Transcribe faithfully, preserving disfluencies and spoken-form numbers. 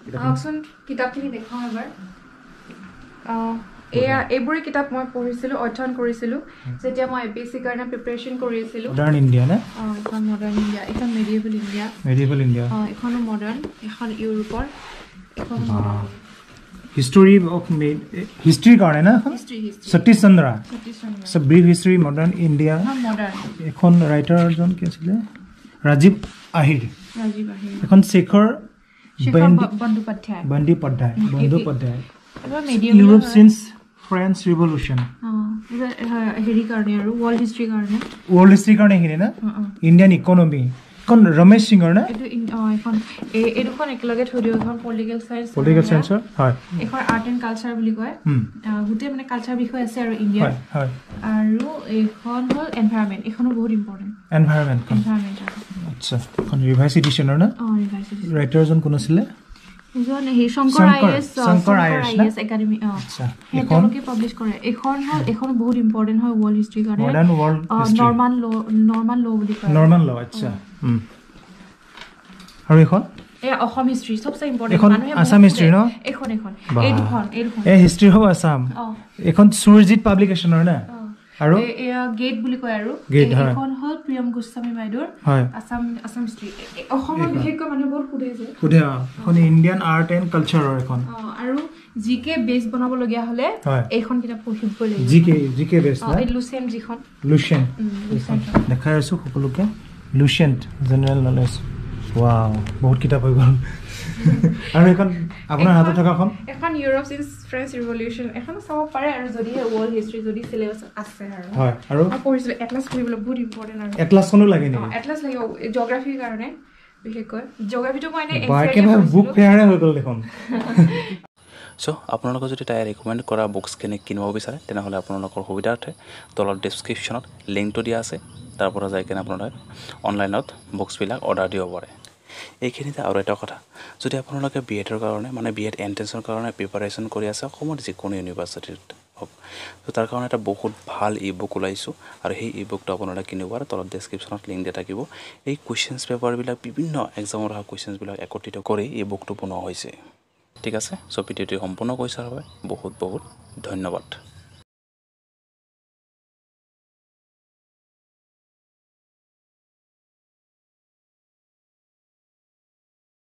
আহকচোন কিতাপখিনি দেখাওঁ এবাৰ এয়া এইবোৰে কিতাপ মই পঢ়িছিলোঁ অধ্যয়ন কৰিছিলোঁ যেতিয়া মই এপিএছচিৰ কাৰণে প্ৰিপাৰেশ্যন কৰি আছিলোঁ মডাৰ্ণ ইণ্ডিয়া না অঁ এখন মডাৰ্ণ ইণ্ডিয়া এখন মেডিয়েভেল ইণ্ডিয়া মেডিয়েভেল ইণ্ডিয়া অঁ এখনো মডাৰ্ণ এখন ইউৰোপৰ এখন মডাৰ্ণ হিষ্টৰী অফ হিষ্ট্ৰীৰ কাৰণে না Satish Chandra so brief history modern India এখন ৰাইটাৰজন কি আছিলে ৰাজীৱ আহিৰ ৰাজীৱ আহিৰ এখন Shekhar Bandyopadhyay Bandyopadhyay Bandyopadhyay Europe since French revolution হেৰি কাৰণে আৰু ৱৰ্ল্ড হিষ্ট্ৰীৰ কাৰণে ৱৰ্ল্ড হিষ্ট্ৰীৰ কাৰণে এইখিনি না ইণ্ডিয়ান ইকনমি এখন ৰমেশ সিঙৰ না এখন এই দুখন একেলগে থৈ দিওঁ এখন পলিটিকেল চায়েন্স পলিটিকেল চায়েন্সৰ হয় এখন আৰ্ট এণ্ড কালচাৰ বুলি কয় গোটেই মানে কালচাৰ বিষয় আছে আৰু ইণ্ডিয়াৰ আৰু এইখন হ'ল এনভাইৰনমেণ্ট এইখনো বহুত ইম্পৰ্টেণ্ট এনভাইৰনমেণ্ট এনভাইৰনমেণ্ট আচ্ছা এখন ৰিভাইজ এডিশ্যনৰ না অঁ ৰিভাইজ এডিশ্যন ৰাইটাৰজন কোন আছিলে এজন হে Shankar IAS Shankar IAS academy অঁ আচ্ছা এখন কি পাবলিশ কৰে এখন হ'ল এখন বহুত ইম্পৰ্টেণ্ট হয় ৱৰ্ল্ড হিষ্ট্ৰীৰ কাৰণে modern world history Norman Lowe Norman Lowe বুলি কয় নৰ্মান ল আচ্ছা আৰু এখন এ অসম হিষ্ট্ৰী সবচে ইম্পৰ্টেণ্ট মানুহে আসাম হিষ্ট্ৰী ন এখন এখন এই দুখন এই দুখন এ হিষ্ট্ৰী অফ আসাম এখন সুৰজিত পাব্লিকেশ্যনৰ না আৰু এ গেট বুলি কয় আৰু এখন হ'ল প্ৰিয়ম গোস্বামী বাইদেউৰ আসাম আসাম হিষ্ট্ৰী অসমৰ বিশেষকৈ মানুহে বহুত সুধে যে সুধে এখন ইণ্ডিয়ান আৰ্ট এণ্ড কালচাৰৰ এখন আৰু জিকে বেছ বনাবলগীয়া হ'লে এইখন কিতাপ পঢ়িবই লাগিব জিকে জিকে বেছ না এই লুচেণ্ট যিখন লুচেণ্ট দেখাই আছোঁ সকলোকে লুচেণ্ট জেনেৰেল নলেজ ৱাও বহুত কিতাপ হৈ গ'ল আৰু এখন আপোনাৰ হাতত থকাখন এখন ইউৰোপ সিন্স ফ্ৰেঞ্চ ৰিভলিউশ্যন এখন চাব পাৰে আৰু যদি ৱৰ্ল্ড হিষ্ট্ৰী যদি চিলেবাছ আছে আৰু হয় আৰু পঢ়িছিলোঁ এটলাছ পঢ়িবলৈ বহুত ইম্পৰ্টেণ্ট আৰু এটলাছখনো লাগে নেকি এটলাছ লাগে জিঅ'গ্ৰাফিৰ কাৰণে বিশেষকৈ জিঅ'গ্ৰাফিটো মই এনে বুক ফেয়াৰে হৈ গ'ল দেখোন চ' আপোনালোকে যদি তাই ৰিকমেণ্ড কৰা বুকছখিনি কিনিব বিচাৰে তেনেহ'লে আপোনালোকৰ সুবিধাৰ্থে তলত ডেছক্ৰিপশ্যনত লিংকটো দিয়া আছে তাৰ পৰা যাই কিনে আপোনালোকে অনলাইনত বুকছবিলাক অৰ্ডাৰ দিব পাৰে এইখিনিতে আৰু এটা কথা যদি আপোনালোকে বি এডৰ কাৰণে মানে বি এড এণ্ট্ৰেঞ্চৰ কাৰণে প্ৰিপাৰেশ্যন কৰি আছে অসমৰ যিকোনো ইউনিভাৰ্চিটিত হওক তো তাৰ কাৰণে এটা বহুত ভাল ই বুক ওলাইছোঁ আৰু সেই ই বুকটো আপোনালোকে কিনিব আৰু তলত ডেছক্ৰিপশ্যনত লিংক দিয়া থাকিব এই কুৱেশ্যনছ পেপাৰবিলাক বিভিন্ন এক্সামৰ অহা কুৱেশ্যনছবিলাক একত্ৰিত কৰি এই বুকটো বনোৱা হৈছে ঠিক আছে চ' ভিডিঅ'টো সম্পূৰ্ণ কৰি চোৱাৰ বাবে বহুত বহুত ধন্যবাদ